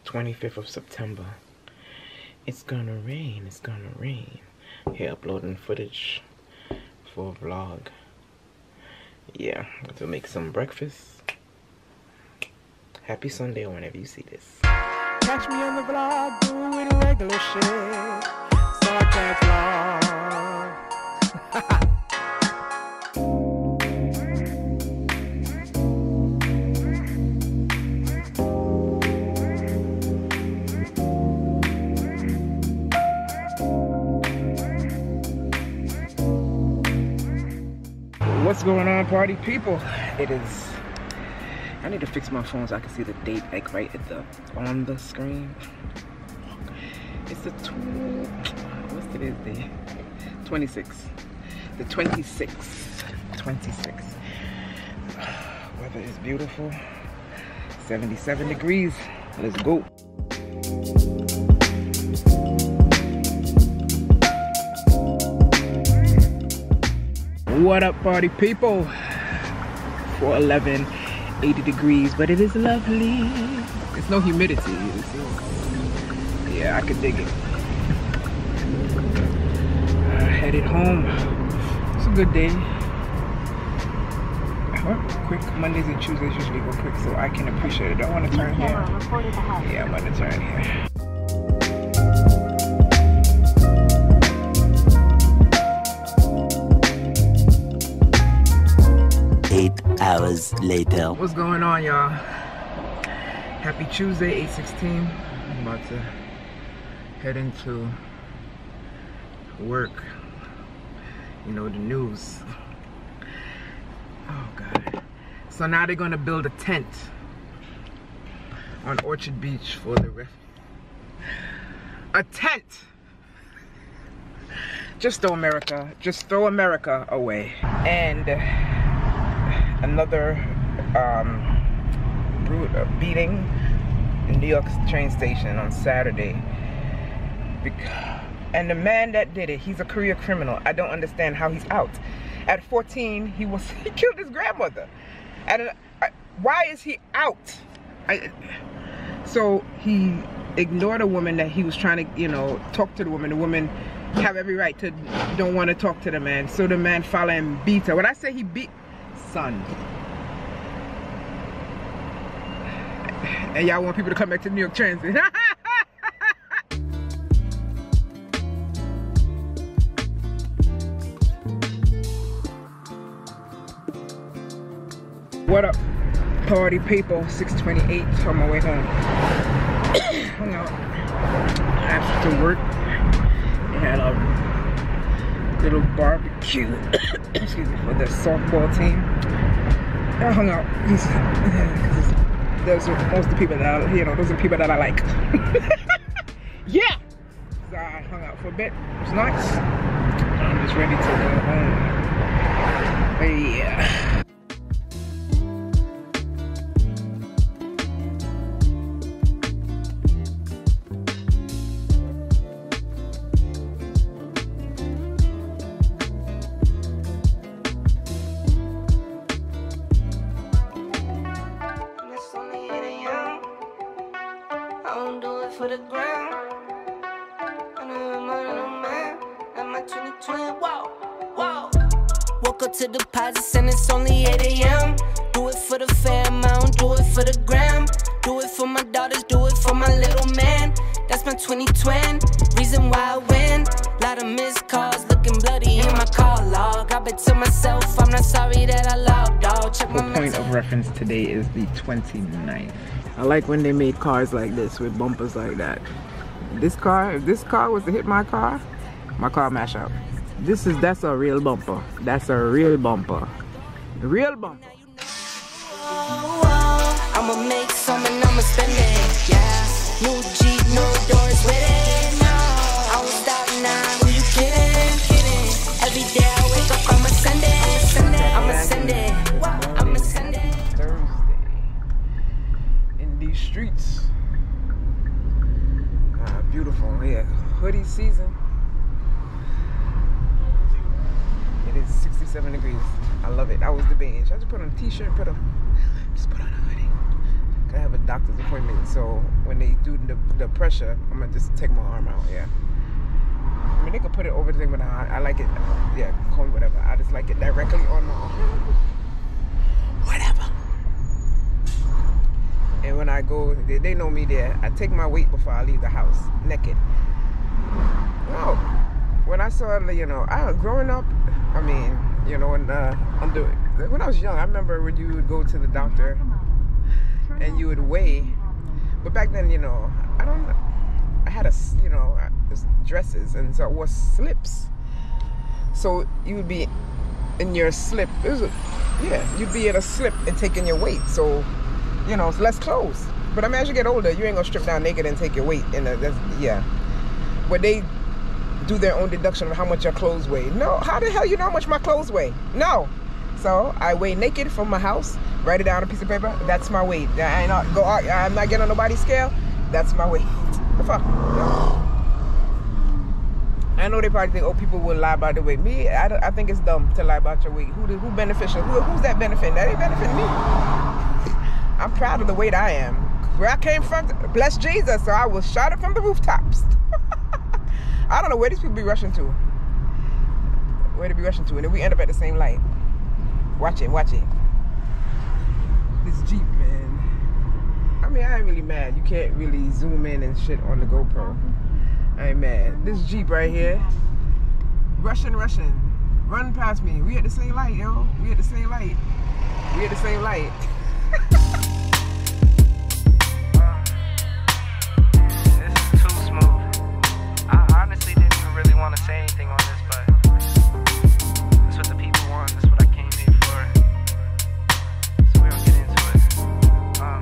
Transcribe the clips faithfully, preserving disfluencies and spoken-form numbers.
twenty-fifth of September. It's gonna rain, it's gonna rain. Here uploading footage for a vlog. Yeah, I'm going to make some breakfast. Happy Sunday whenever you see this. Catch me on the vlog doing regular shit. SARKAZZ vlog. What's going on, party people? It is, I need to fix my phone so I can see the date like right at the on the screen. It's the two, what's today's day? twenty-sixth. The twenty-sixth. twenty-sixth. Weather is beautiful. seventy-seven degrees. Let's go. What up, party people? four eleven, eighty degrees, but it is lovely. It's no humidity. It's, yeah, I could dig it. Uh, headed home. It's a good day. Well, quick. Mondays and Tuesdays usually go quick, so I can appreciate it. I want to turn here. Yeah, I'm gonna turn here. Eight hours later. What's going on, y'all? Happy Tuesday, eight sixteen. I'm about to head into work. You know, the news. Oh, God. So now they're going to build a tent on Orchard Beach for the ref. A tent! Just throw America. Just throw America away. And another um, beating in New York's train station on Saturday. And the man that did it, he's a career criminal. I don't understand how he's out. At fourteen, he was he killed his grandmother. And uh, why is he out? I, so he ignored a woman that he was trying to, you know, talk to the woman. The woman have every right to don't want to talk to the man. So the man followed and beat her. When I say he beat, son. And y'all want people to come back to New York Transit. What up, party people? six twenty-eight on my way home. Hung out after work. They had a little barbecue, excuse me, for the softball team. I hung out. Those are most of the people that I, you know, those are the people that I like. Yeah! So I hung out for a bit. It was nice. I'm just ready to go home. But yeah. For the ground, and I'm on man, and my twenty twenty, whoa, whoa. Woke up to deposits and it's only eight A M Do it for the fam, I don't do it for the gram. Do it for my daughters, do it for my little man. That's my twenty twenty, reason why I win. Lot of missed calls, looking bloody in my call log. I bet to myself, I'm not sorry that I logged off. Check my point of reference today is the twenty-ninth. I like when they made cars like this with bumpers like that. This car, if this car was to hit my car, my car mash up. This is, that's a real bumper. That's a real bumper. Real bumper. I'ma make some and I'ma spend it, yeah. New Jeep, no doors with it, no. I won't stop now, who you kidding, kidding. Every day I wake up, I'ma send it, send it, I'ma send it, I'ma send it. These streets. Ah, beautiful. Yeah, hoodie season. It is sixty-seven degrees. I love it. I was debating. Should I just put on a t-shirt? Put a, just put on a hoodie. I have a doctor's appointment, so when they do the, the pressure, I'm gonna just take my arm out. Yeah. I mean, they could put it over the thing, but I, I like it. Yeah, call me whatever. I just like it directly on my arm. Whatever. And when I go, they, they know me there. I take my weight before I leave the house, naked. No. When I saw, you know, I growing up, I mean, you know, when uh, I'm doing, when I was young, I remember when you would go to the doctor and you would weigh. But back then, you know, I don't, I had a, you know, dresses, and so I wore slips. So you would be in your slip. It was a, yeah, you'd be in a slip and taking your weight. So, you know, it's less clothes. But I mean, as you get older, you ain't gonna strip down naked and take your weight. And that's, yeah. But they do their own deduction of how much your clothes weigh. No, how the hell you know how much my clothes weigh? No. So I weigh naked from my house, write it down on a piece of paper. That's my weight. I ain't not go. I'm not getting on nobody's scale. That's my weight. The fuck? No. I know they probably think, oh, people will lie about the weight. Me, I, I think it's dumb to lie about your weight. Who who beneficial? Who, who's that benefiting? That ain't benefiting me. I'm proud of the weight I am. Where I came from, bless Jesus, so I will shout it from the rooftops. I don't know where these people be rushing to. Where they be rushing to, and then we end up at the same light. Watch it, watch it. This Jeep, man. I mean, I ain't really mad. You can't really zoom in and shit on the GoPro. I ain't mad. This Jeep right here, rushing, rushing, run past me. We at the same light, yo. We at the same light. We at the same light. This is too smooth. I honestly didn't even really want to say anything on this, but that's what the people want. That's what I came here for. So we don't get into it. Um,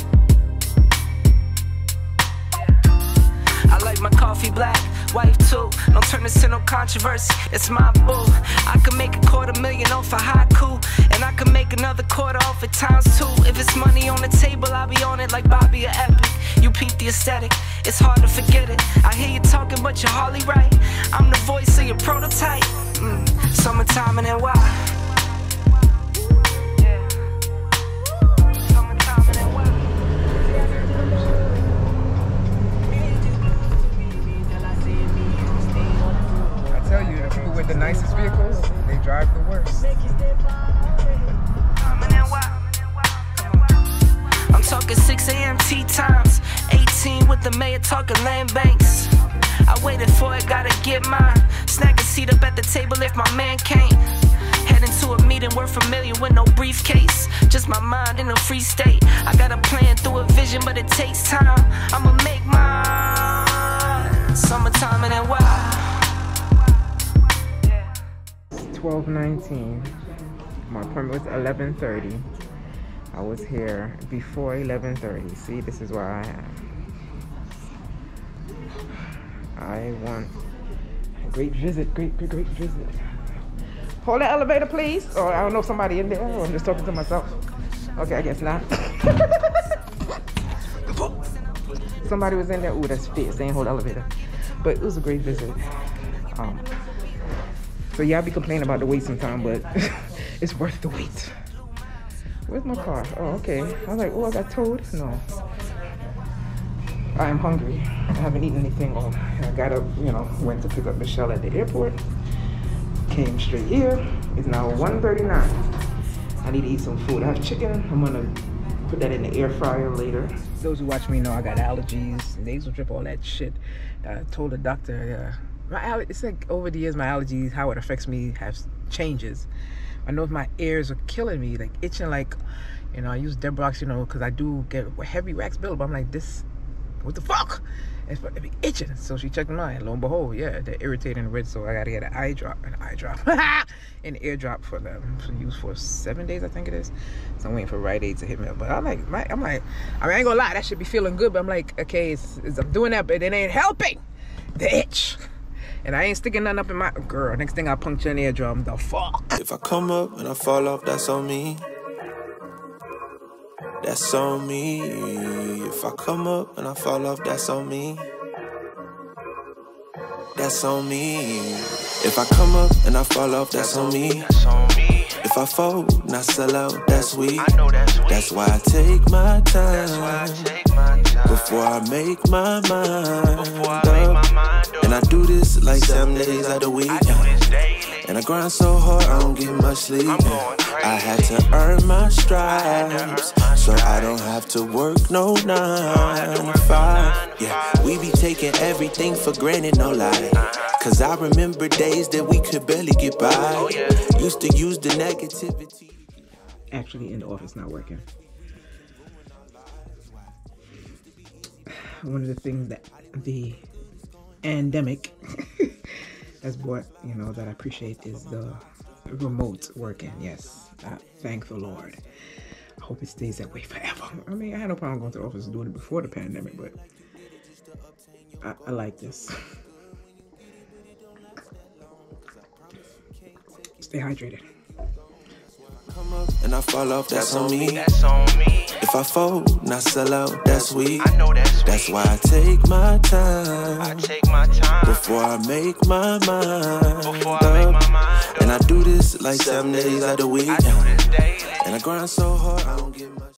yeah. I like my coffee black, wife too. Don't turn this into no controversy. It's my boo. I could make a quarter million off a haiku, and I could make another quarter off it times two. If it's money on the table, I'll be on it like Bobby or Epic. You peep the aesthetic, it's hard to forget it. I hear you talking, but you're hardly right. I'm the voice of your prototype. Mm. Summertime and then why? Yeah. Summertime and then why? I tell you, the people with the nicest vehicles, they drive the worst. I'm talking six A M tea times, eighteen with the mayor talking land banks. I waited for it, gotta get mine. Snag a seat up at the table if my man can't. Heading to a meeting worth a million with no briefcase. Just my mind in a free state. I got a plan through a vision, but it takes time. I'ma make mine. Summertime and then why? twelve nineteen. My appointment was eleven thirty. I was here before eleven thirty. See, this is where I am. I want a great visit, great, great, great visit. Hold the elevator, please. Or I don't know if somebody in there, or I'm just talking to myself. Okay, I guess not. Somebody was in there. Ooh, that's fierce. They ain't hold the elevator. But it was a great visit. Um, so yeah, I be complaining about the wait sometime, but it's worth the wait. Where's my car? Oh, okay. I was like, oh, I got towed. No. I am hungry. I haven't eaten anything all. I got up, you know, went to pick up Michelle at the airport. Came straight here. It's now one thirty-nine. I need to eat some food. I have chicken. I'm gonna put that in the air fryer later. Those who watch me know I got allergies, nasal drip, all that shit. I told the doctor, uh, my aller it's like over the years, my allergies, how it affects me has changes. I know if my ears are killing me, like itching, like, you know, I use Debrox, you know, because I do get heavy wax buildup. I'm like, this, what the fuck? It's it be itching. So she checked mine. Lo and behold, yeah, they're irritating and red. So I gotta get an eye drop, an eye drop, an ear drop for them to use for seven days, I think it is. So I'm waiting for Rite Aid to hit me up. But I'm like, my, I'm like, I mean, I ain't gonna lie, that should be feeling good. But I'm like, okay, it's, it's, I'm doing that, but it ain't helping the itch. And I ain't sticking nothing up in my girl. Next thing I puncture an eardrum. The fuck. If I come up and I fall off, that's on me. That's on me. If I come up and I fall off, that's on me. That's on me. If I come up and I fall off, that's on me. If If I fold, not sell out, that's weak. I know that's weak. That's why I take my That's why I time take my time. before I make my mind Before I up. make my mind up. And I do this like seven days out the week. I do this daily. And I grind so hard, I don't get much sleep. I'm going crazy. I had to earn my stripes, earn my so I stripes. don't have to work no nine to to work no five. nine to Yeah, five. we be taking everything for granted, no lie. Cause I remember days that we could barely get by. Oh, yeah. Used to use the negativity. Actually, in the office, not working. One of the things that the pandemic has brought, you know, that I appreciate is the remote working. Yes, uh, thank the Lord. I hope it stays that way forever. I mean, I had no problem going to the office doing it before the pandemic, but I, I like this. Stay hydrated. Come up and I fall off, that's on me. That's on me. If I fold, not sell out, that's weak. I know that's weak. That's why I take my I time take my time. before I make my mind Before I make my mind up. And I do this like seven days out the week. I do this daily. And I grind so hard, I don't get much.